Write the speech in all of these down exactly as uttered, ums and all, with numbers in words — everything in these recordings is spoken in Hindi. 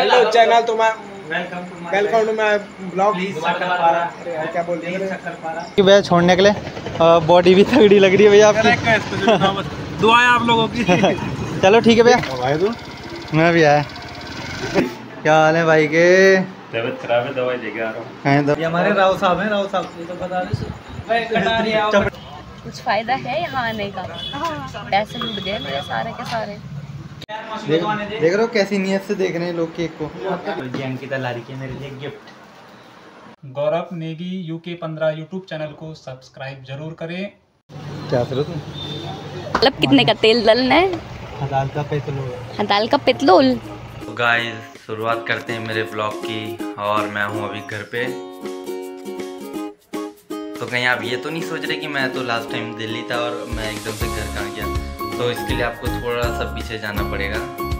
हेलो चैनल तो मैं welcome to welcome to my blog. Please क्या बोल रही है भैया छोड़ने के लिए बॉडी भी तगड़ी लग रही है भैया आपकी। दुआएं आप लोगों की। चलो ठीक है भैया, मैं भी आया। क्या हाल है भाई के? तबीयत खराब है, दवाई लेके आ रहा हूँ। ये हमारे राव साहब हैं, राव साहब ये तो बता रहे। कुछ फायदा है यहाँ आने का? पैसे लूट गए मेरे सारे के सारे। देख, देख रहे हो कैसी नियत से देख रहे हैं लोग केक को। ये अंकिता ला रही है मेरे लिए गिफ्ट। गौरव नेगी यूके पंद्रह यूट्यूब चैनल को सब्सक्राइब जरूर करें। क्या करो तुम? मतलब कितने का तेल डलना है? हलाल का पेट्रोल। हलाल का पेट्रोल। तो गाइस शुरुआत करते हैं मेरे ब्लॉग की। और मैं हूं अभी घर पे। तो कहीं आप ये तो नहीं सोच रहे कि मैं तो लास्ट टाइम दिल्ली था और मैं एकदम से घर कहाँ गया? तो इसके लिए आपको थोड़ा सा पीछे जाना पड़ेगा।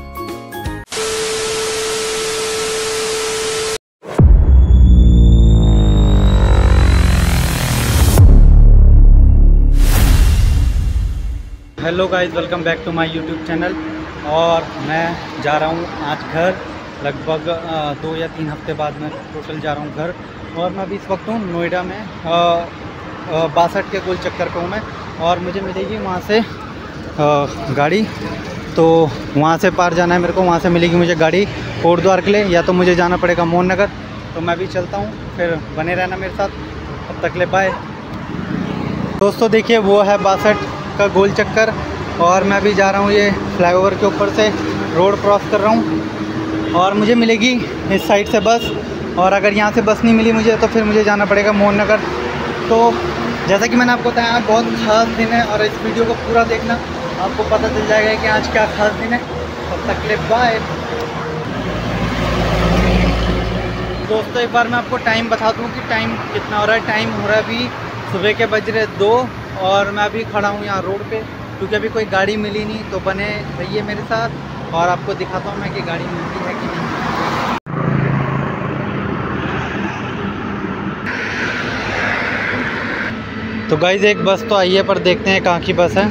Hello guys, welcome back to my YouTube channel. और मैं जा रहा हूँ आज घर। लगभग दो या तीन हफ्ते बाद मैं टोटल जा रहा हूँ घर। और मैं अभी इस वक्त हूँ नोएडा में, बासठ के गोल चक्कर पे हूँ मैं। और मुझे मिलेगी वहाँ से आ, गाड़ी। तो वहाँ से पार जाना है मेरे को, वहाँ से मिलेगी मुझे गाड़ी कोटद्वार के लिए, या तो मुझे जाना पड़ेगा मोहन नगर। तो मैं भी चलता हूँ, फिर बने रहना मेरे साथ। तब तक ले बाय दोस्तों। देखिए वो है बासठ का गोल चक्कर और मैं भी जा रहा हूँ ये फ्लाईओवर के ऊपर से रोड क्रॉस कर रहा हूँ। और मुझे मिलेगी इस साइड से बस, और अगर यहाँ से बस नहीं मिली मुझे तो फिर मुझे जाना पड़ेगा मोहन नगर। तो जैसा कि मैंने आपको बताया, बहुत ख़ास दिन है और इस वीडियो को पूरा देखना, आपको पता चल जाएगा कि आज क्या ख़ास दिन है। तब तक के लिए बाय दोस्तों। एक बार मैं आपको टाइम बता दूं कि टाइम कितना हो रहा है। टाइम हो रहा है अभी सुबह के बज रहे दो और मैं अभी खड़ा हूँ यहाँ रोड पे, क्योंकि अभी कोई गाड़ी मिली नहीं। तो बने रहिए मेरे साथ और आपको दिखाता हूँ मैं कि गाड़ी मिलती है कि नहीं। तो गाइज़ एक बस तो आई है, पर देखते हैं कहाँ की बस है।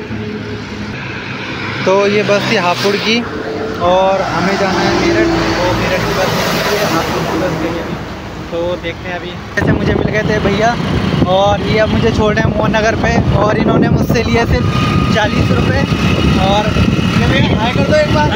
तो ये बस थी हापुड़ की और हमें जाना है मेरठ। तो मेरठ की बस है, हापुड़ की बस गई अभी। तो देखते हैं अभी। जैसे मुझे मिल गए थे भैया और ये अब मुझे छोड़ रहे हैं मोहन नगर पे। और इन्होंने मुझसे लिए सिर्फ चालीस रुपये। और हाई कर दो एक बार।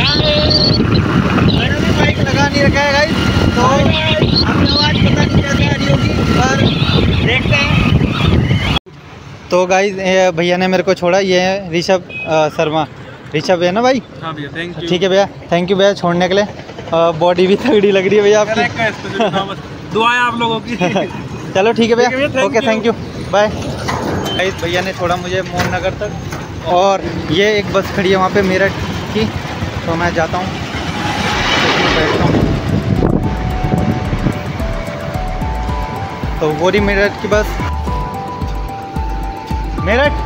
बाइक लगा नहीं रखा है गाइस, तो आवाज़ पता नहीं कैसे आ रही होगी, पर देखते हैं। तो गाइस भैया ने मेरे को छोड़ा, ये है ऋषभ शर्मा। ऋषभ है ना भाई? हाँ भैया, थैंक यू। ठीक है भैया, थैंक यू भैया छोड़ने के लिए। बॉडी भी तगड़ी लग रही है भैया आपकी। दुआएं आप लोगों की। चलो ठीक है भैया, okay thank you, bye. Guys भैया ने छोड़ा मुझे मोहन नगर तक और ये एक बस खड़ी है वहाँ पे मेरठ की। तो मैं जाता हूँ, बैठता हूँ। तो वो रही मेरठ की बस, मेरठ।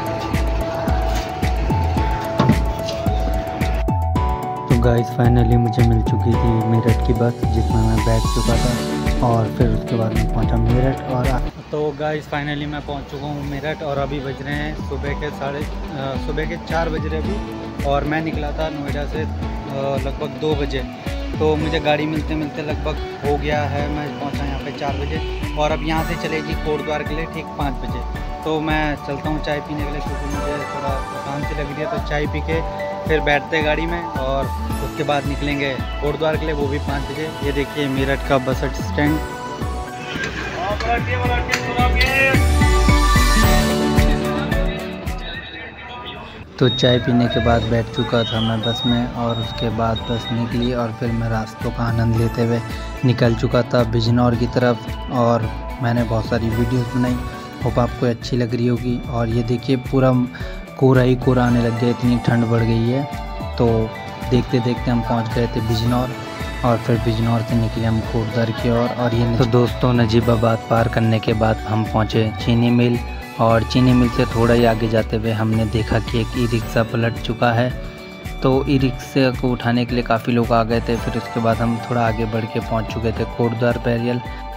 तो गाइस फाइनली मुझे मिल चुकी थी मेरठ की बस, जिसमें मैं बैठ चुका था। और फिर उसके बाद मैं पहुंचा मेरठ। और तो गाइस फाइनली मैं पहुंच चुका हूं मेरठ और अभी बज रहे हैं सुबह के साढ़े सुबह के चार बज रहे अभी। और मैं निकला था नोएडा से लगभग दो बजे। तो मुझे गाड़ी मिलते मिलते लगभग हो गया है, मैं पहुंचा यहाँ पे चार बजे। और अब यहाँ से चलेगी कोटद्वार के लिए ठीक पाँच बजे। तो मैं चलता हूँ चाय पीने के लिए, क्योंकि मुझे थोड़ा थकान सी लग रही है। तो चाय पी के फिर बैठते गाड़ी में और उसके बाद निकलेंगे कोटद्वार के लिए, वो भी पाँच बजे। ये देखिए मेरठ का बस स्टैंड। तो चाय पीने के बाद बैठ चुका था मैं बस में और उसके बाद बस निकली और फिर मैं रास्तों का आनंद लेते हुए निकल चुका था बिजनौर की तरफ। और मैंने बहुत सारी वीडियोस बनाई, होप आपको अच्छी लग रही होगी। और ये देखिए पूरा कोहरा ही कोहरा आने लग गया, इतनी ठंड बढ़ गई है। तो देखते देखते हम पहुंच गए थे बिजनौर और फिर बिजनौर से निकले हम कोटद्वार की ओर। और, और ये तो दोस्तों नजीबाबाद पार करने के बाद हम पहुंचे चीनी मिल। और चीनी मिल से थोड़ा ही आगे जाते हुए हमने देखा कि एक ई रिक्शा पलट चुका है। तो ई रिक्शा को उठाने के लिए काफ़ी लोग आ गए थे। फिर उसके बाद हम थोड़ा आगे बढ़ के पहुँच चुके थे कोटद्वार बैरियल।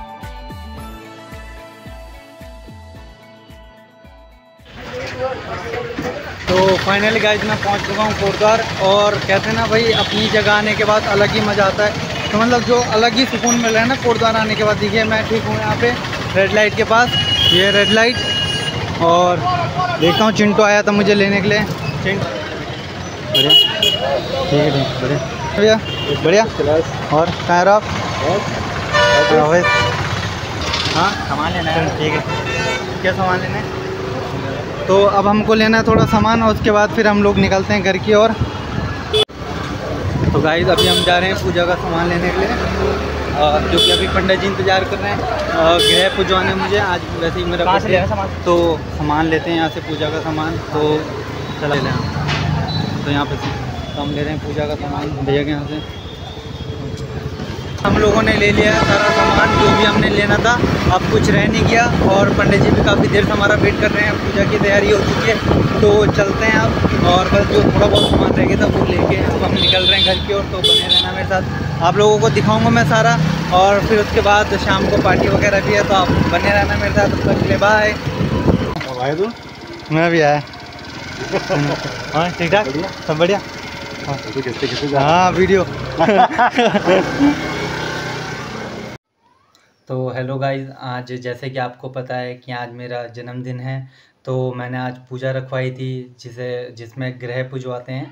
तो फाइनली गाइज मैं पहुंच चुका हूं कोटद्वार। और कहते हैं ना भाई, अपनी जगह आने के बाद अलग ही मज़ा आता है। तो मतलब जो अलग ही सुकून मिल रहा है ना कोटद्वार आने के बाद। देखिए मैं ठीक हूँ यहाँ पे रेड लाइट के पास, ये रेड लाइट, और देखता हूँ चिंटू आया था मुझे लेने के लिए। चिंटू बढ़िया, ठीक है ठीक बढ़िया भैया बढ़िया। और कहाँ रहो आप? हाँ सामान लेना है, ठीक है। क्या सामान लेना है? तो अब हमको लेना है थोड़ा सामान और उसके बाद फिर हम लोग निकलते हैं घर की ओर। तो गाइस अभी हम जा रहे हैं पूजा का सामान लेने के लिए, क्योंकि अभी पंडित जी इंतज़ार कर रहे हैं गृह पुजवाने मुझे। आज वैसे ही मेरा बर्थडे है, सामान तो सामान लेते हैं यहाँ से पूजा का सामान। तो चला ले लें, तो यहाँ पे तो हम ले रहे हैं पूजा का सामान भैया के यहाँ से। हम लोगों ने ले लिया सारा सामान जो भी हमने लेना था, अब कुछ रह नहीं गया। और पंडित जी भी काफ़ी देर से हमारा वेट कर रहे हैं, पूजा की तैयारी हो चुकी है। तो चलते हैं अब, और बस जो थोड़ा बहुत सामान रह गया था वो लेके अब हम निकल रहे हैं घर की ओर। तो बने रहना मेरे साथ, आप लोगों को दिखाऊंगा मैं सारा। और फिर उसके बाद शाम को पार्टी वगैरह भी है, तो आप बने रहना मेरे साथ। तब तक ले बाय। आए तू? मैं भी आया। हाँ ठीक ठाक सब बढ़िया। हाँ वीडियो। तो हेलो गाइस, आज जैसे कि आपको पता है कि आज मेरा जन्मदिन है, तो मैंने आज पूजा रखवाई थी जिसे जिसमें ग्रह पुजवाते हैं।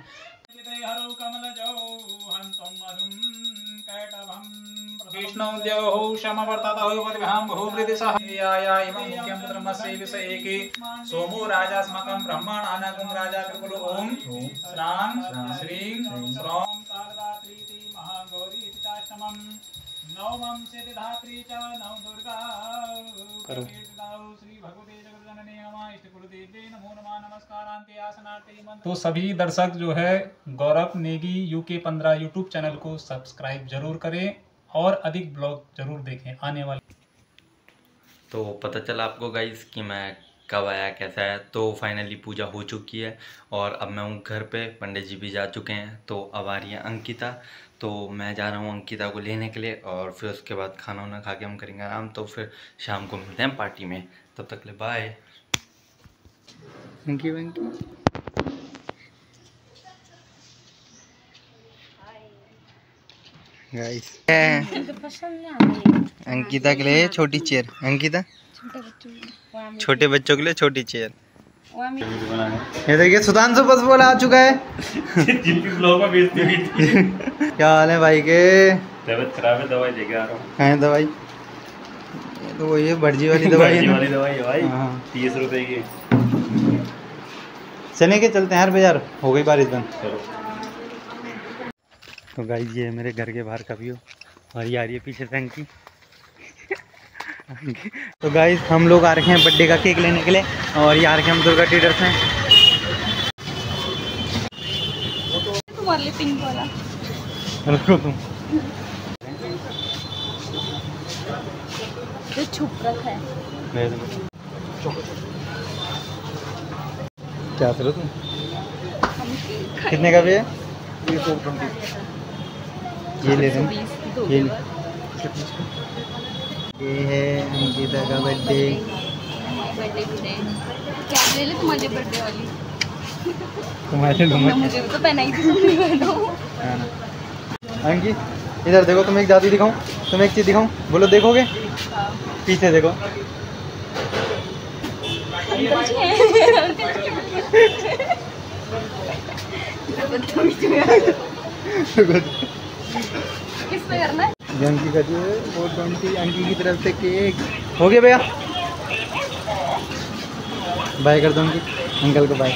सोमो राजास्मकं ब्रह्मणानागं राजा त्रिपुलो ओम श्रां श्रीं श्रौं कालरात्रिति महागौरी चाष्टमं नवमं सिद्धिधात्री च नव दुर्गा कीर्तिदाओ श्री भगवते जगज्जननी नमः इष्टकुलदेवी नमो नमः नमस्कारांते आसनार्थे मंत्र। तो सभी दर्शक जो है गौरव नेगी यूके पंद्रह यूट्यूब चैनल को सब्सक्राइब जरूर करें और अधिक ब्लॉग जरूर देखें आने वाले। तो पता चला आपको गाइस कि मैं कब आया कैसा है। तो फाइनली पूजा हो चुकी है और अब मैं हूँ घर पे, पंडित जी भी जा चुके हैं। तो अब आ रही है अंकिता, तो मैं जा रहा हूँ अंकिता को लेने के लिए, और फिर उसके बाद खाना वाना खा के हम करेंगे आराम। तो फिर शाम को मिलते हैं पार्टी में, तब तक ले bye. Thank you thank you. Guys Ankita के लिए छोटी चेयर, अंकिता छोटे बच्चों के लिए छोटी चेयर। ये देखिए सुधांशु बस बोला आ चुका है। क्या हाल है भाई के? तबीयत खराब है, दवाई लेके आ रहा हूँ। है दवाई? ये तो वही है भर्जी वाली दवाई है। वाली दवाई है भाई, हाँ तीस रुपए की। चले के चलते हैं यार बाजार, हो गई बारिश बंद। चलो। तो गाइस ये मेरे घर के बाहर का व्यू, और ये आ रही है पीछे से अंकी। तो गाइस हम लोग आ रखे हैं बर्थडे का केक लेने के लिए, और ये आ रखे हम दुर्गा ट्रेडर्स हैं। तुम्हारे लिए पिंक वाला रखो तुम, जो छुप रखा है। क्या करो तुम? कितने का भी है? ये ले रहे हैं, ये ये है अंकिता का बर्थडे। बर्थडे क्या ले ले तुम्हारे बर्थडे वाली? तुम्हारे मुझे तो पहनाई थी, तुम नहीं पहनो। अंकी इधर देखो, तुम एक जादू दिखाऊं, तुम एक चीज दिखाऊं, बोलो देखोगे? पीछे देखो। किस पे करना है? अंकी का जो है वो ट्वेंटी, अंकी की तरफ से केक हो गया भैया। बाय कर दो अंकी, अंकल को bye.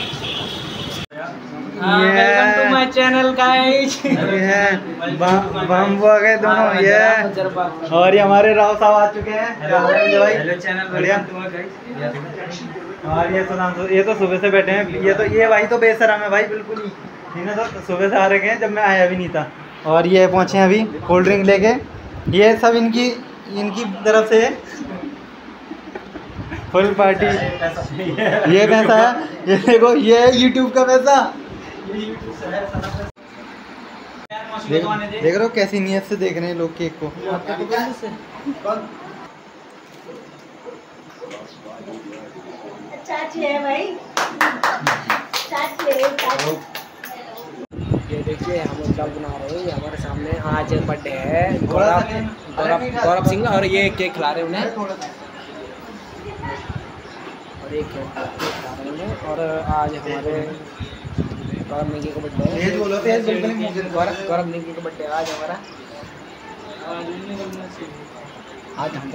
Welcome to my channel guys. ये बम वो आ गए दोनों, ये और ये हमारे राव साहब आ चुके हैं। हेलो चैनल बढ़िया। और ये सुधांशु, ये तो सुबह से बैठे हैं। ये तो ये भाई तो बेशरम है भाई, बिल्कुल ही इन्हें तो सुबह से आ रखे हैं जब मैं आया भी नहीं था। और ये पहुँचे हैं अभी कोल्ड ड्रिंक लेके, ये सब इनकी इनकी तरफ से फुल पार्टी। ये पैसा है, ये देखो, ये यूट्यूब का पैसा। देख, देख रहे हो कैसी नियत से देख रहे हैं लोग केक को। चाची है भाई, चाची है। ये देखिए हम लोग ब्लॉग बना रहे हैं। ये हमारे सामने आज बर्थडे है गौरव गौरव गौरव सिंह और ये केक खिला रहे हैं उन्हें और एक केक खिला रहे हैं उन्हें। और आज हमारे गौरव निंगी का बर्थडे है। गौरव गौरव निंगी का बर्थडे आज हमारा आज हम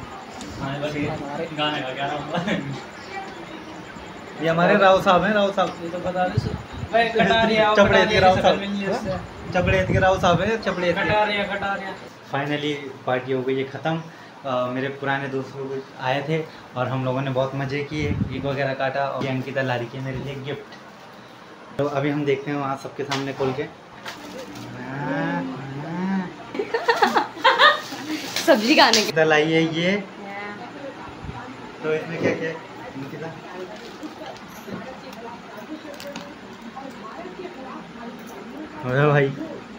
हमारे ये हमारे राव साहब हैं। राव साहब तो बता दे चपड़ेत के राव साहब चपड़ेत के राव साहब है चपड़ेत के। फाइनली पार्टी हो गई है ख़त्म। मेरे पुराने दोस्त लोग आए थे और हम लोगों ने बहुत मज़े किए, केक वगैरह काटा और ये अंकिता ला रही है मेरे लिए गिफ्ट। तो अभी हम देखते हैं वहाँ सबके सामने खोल के। सब्जी खाने की लाई है ये। तो इसमें क्या क्या है अंकिता? अरे भाई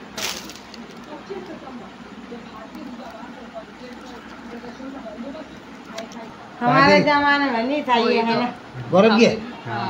हमारे जमाने में नहीं था ये, है ना गौरव की है।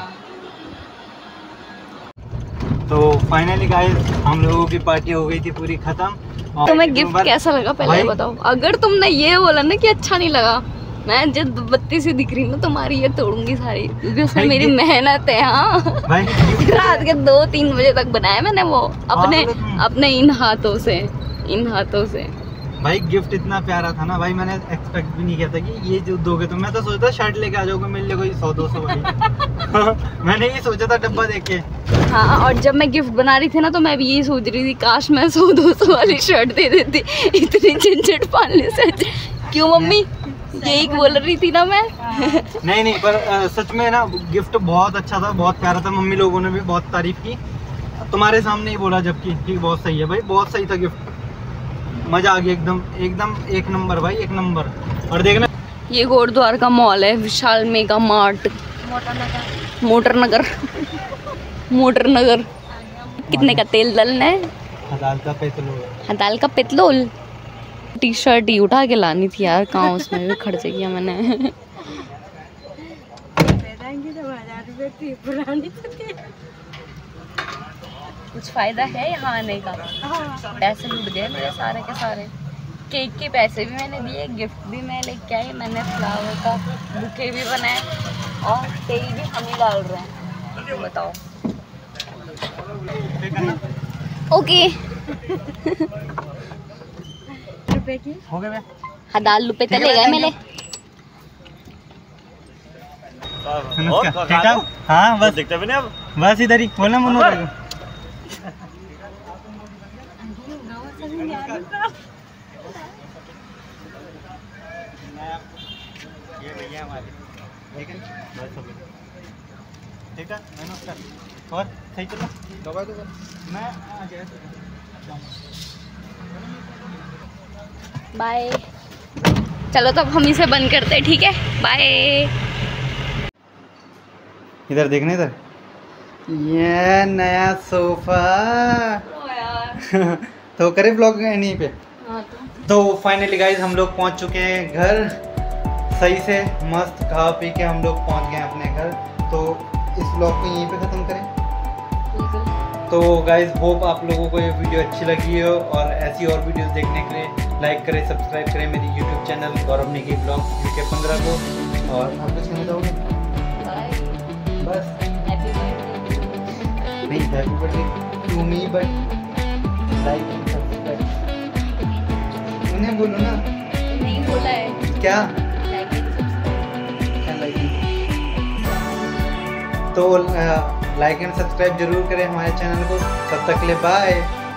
तो फाइनली गाइस हम लोगों की पार्टी हो गई थी पूरी खत्म। तुम्हें गिफ्ट कैसा लगा पहले बताओ। अगर तुमने ये बोला ना कि अच्छा नहीं लगा, मैं जब बत्ती सी दिख रही ना तुम्हारी ये तोड़ूंगी सारी, क्योंकि उसमें मेरी मेहनत है। हाँ रात के दो तीन बजे तक बनाया मैंने वो अपने अपने इन हाथों से इन हाथों से। भाई गिफ्ट इतना प्यारा था ना भाई, मैंने एक्सपेक्ट भी नहीं किया था कि ये जो दोगे तो मैं तो सोचता शर्ट लेके आ जाओगे मेरे लिए कोई सौ दो सौ भाई। मैंने ये सोचा था डब्बा देख के। हाँ और जब मैं गिफ्ट बना रही थी ना तो मैं भी यही सोच रही थी काश मैं सौ दो सौ वाली शर्ट दे देती, इतनी झंझट पालने से। क्यों मम्मी यही बोल रही थी ना मैं। नहीं नहीं पर आ, सच में ना गिफ्ट बहुत अच्छा था, बहुत प्यारा था। मम्मी लोगों ने भी बहुत तारीफ की, तुम्हारे सामने ही बोला जबकि कि बहुत सही है भाई, बहुत सही था गिफ्ट। मजा आ गया एकदम एकदम एक नंबर भाई, एक नंबर। और देखना ये गोरद्वार का मॉल है, Vishal mega mart motor Nagar motor Nagar. कितने का तेल दलना है? हदाल का पेतलोल। हदाल का पेतलोल। टी शर्ट ही उठा के लानी थी यार, कहाँ उसमें भी खर्च किया मैंने। कुछ फायदा है यहाँ आने का? पैसे लूट गए मेरे सारे के सारे। केक के पैसे भी मैंने दिए, गिफ्ट भी मैं लेके आई, मैंने फ्लावर का बुके भी बनाए और तेल भी हम ही डाल रहे हैं। बताओ ओके हो गए हदाल रुपए चले गए मेरे। ठीक है हाँ बस दिखते भी नहीं अब। बस इधर ही बोलना मनो। ये भैया हमारे ठीक है ठीक है नमस्कार। और सही चलो दबा दो मैं आ गया। बाय। चलो तब हम इसे बंद करते हैं, ठीक है बाय। इधर देखने इधर ये नया सोफा। तो करे ब्लॉग यहीं पे। तो फाइनली गाइज हम लोग पहुंच चुके हैं घर, सही से मस्त खा पी के हम लोग पहुंच गए अपने घर। तो इस ब्लॉग को यहीं पे ख़त्म करें। तो गाइज होप आप लोगों को ये वीडियो अच्छी लगी हो और ऐसी और वीडियोस देखने के लिए लाइक करें, सब्सक्राइब करें मेरी YouTube channel Gaurav Nikki blog UK पंद्रह को। और आप कुछ कहना चाहोगे? बस नहीं happy birthday to me but like and subscribe उन्हें बोलो ना। नहीं बोला है क्या लाइक एंड सब्सक्राइब। क्या लाइक तो लाइक एंड सब्सक्राइब जरूर करें हमारे चैनल को। तब तक के लिए बाय।